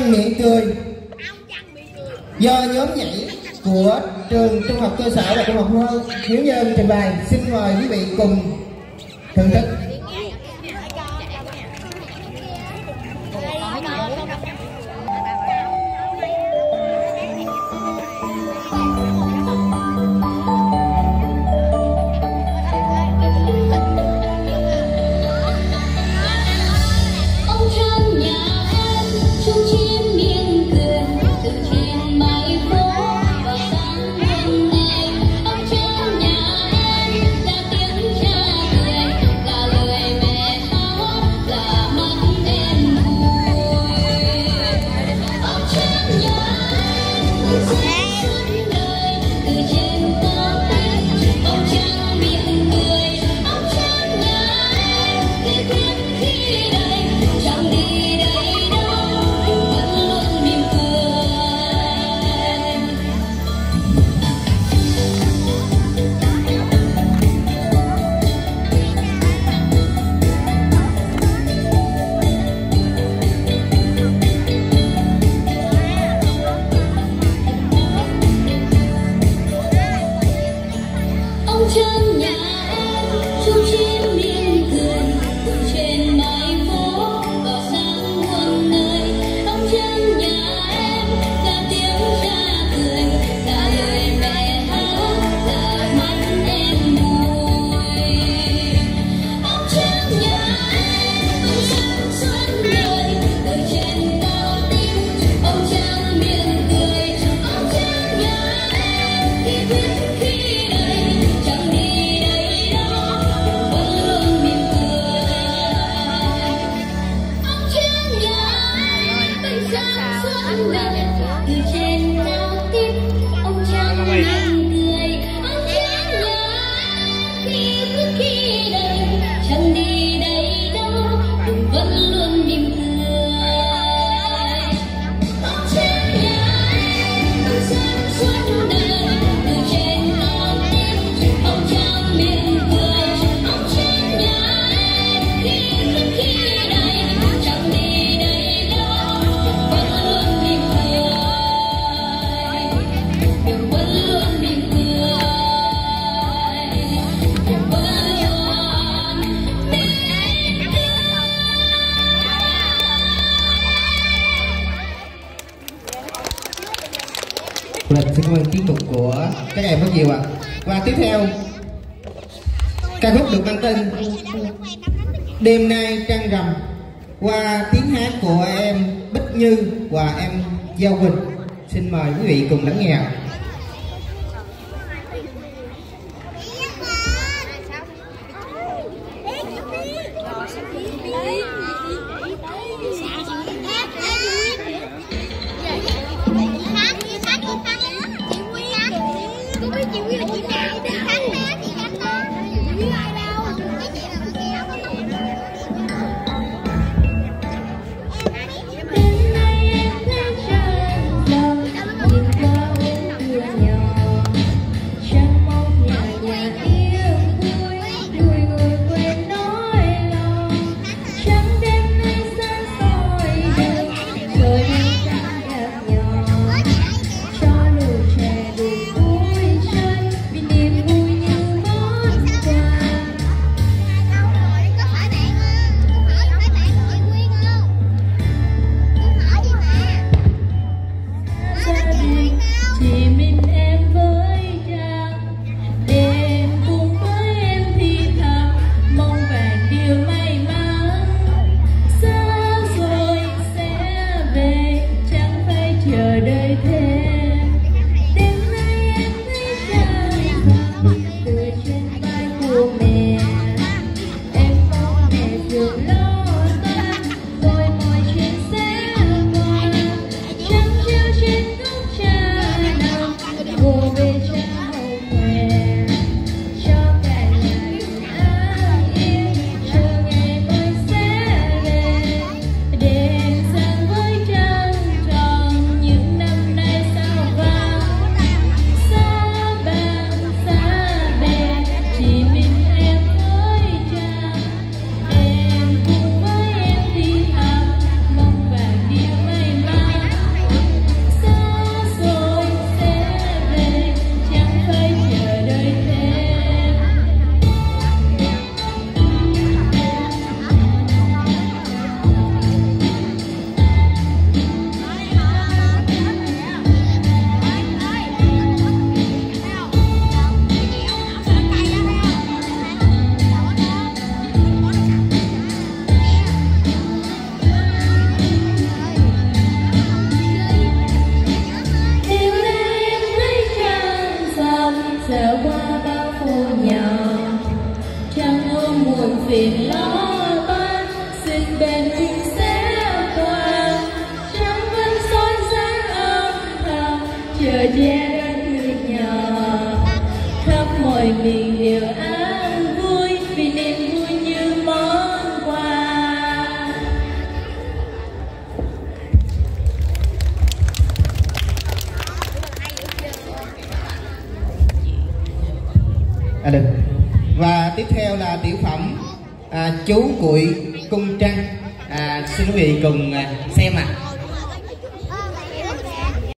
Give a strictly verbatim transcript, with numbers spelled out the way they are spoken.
Trăng Miệng Cười do nhóm nhảy của trường Trung học cơ sở và Trung học Hiếu Nhân trình bày. Xin mời quý vị cùng thưởng thức. Xin cảm ơn tiết mục của các em rất nhiều ạ. Và tiếp theo ca khúc được mang tên Đêm Nay Trăng Rằm qua tiếng hát của em Bích Như và em Giao Quỳnh. Xin mời quý vị cùng lắng nghe. Đêm nay em lên trời, nhìn vào phiền lo toan, xin bền tình sẽ qua. Trăng vẫn soi sáng âm thầm, chờ che đến người nhỏ. Khắp mọi miền đều an vui, vì niềm vui như món quà. À, được. Và tiếp theo là tiểu phẩm à, Chú Cuội Cung Trăng. À, xin quý vị cùng à, xem ạ. À.